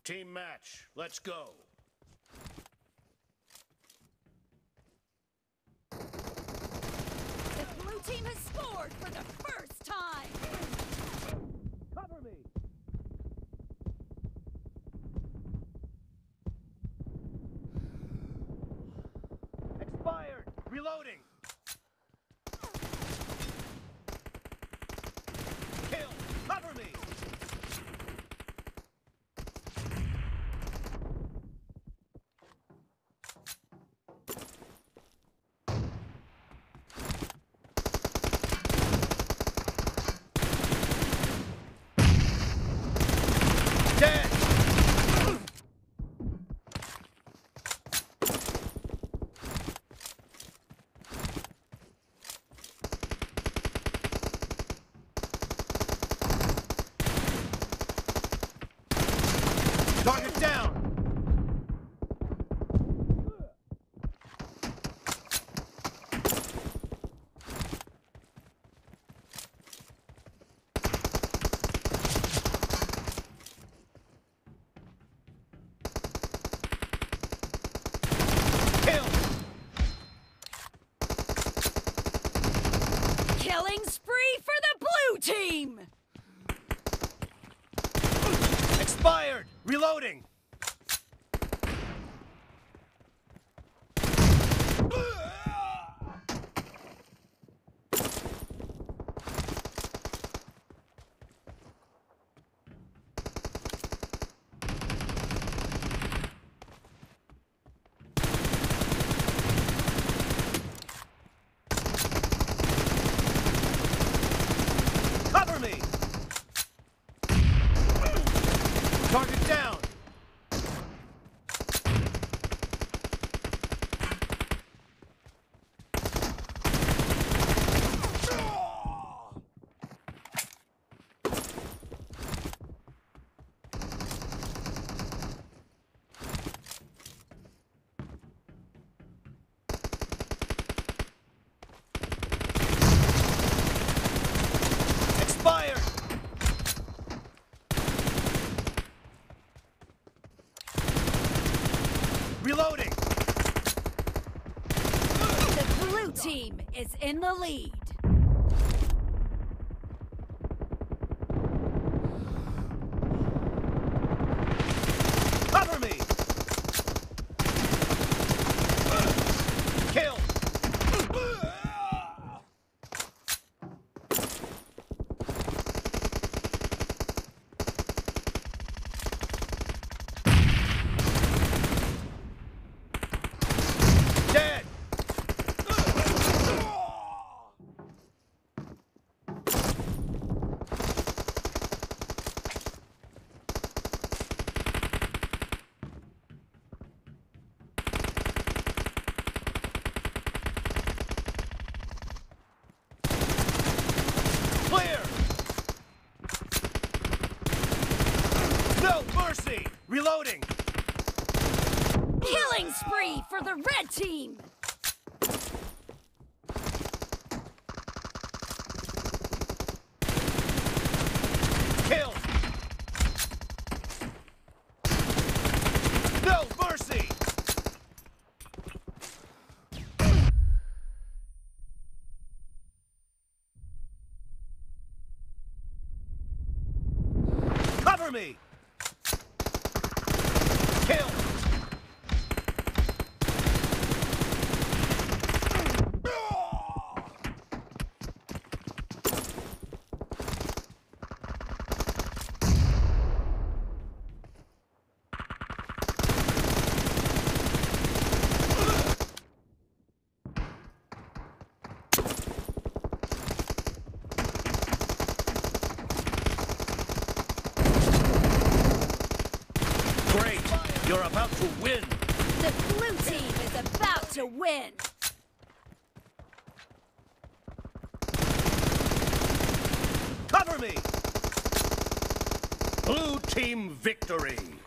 Team match. Let's go. The blue team has scored for the first time. Cover me. Expired. Reloading. Kill. Cover me. Dead. Target down. Kill. Killing spree for the blue team. Expired. Reloading. Cover me. Target down. Expired. Reloading. The blue team is in the lead. Cover me. Kill. Dead. Clear. No mercy. Reloading. Killing spree for the red team. Kill. No mercy. Cover me. Kill. Great. You're about to win. The blue team is about to win. Cover me. Blue team victory.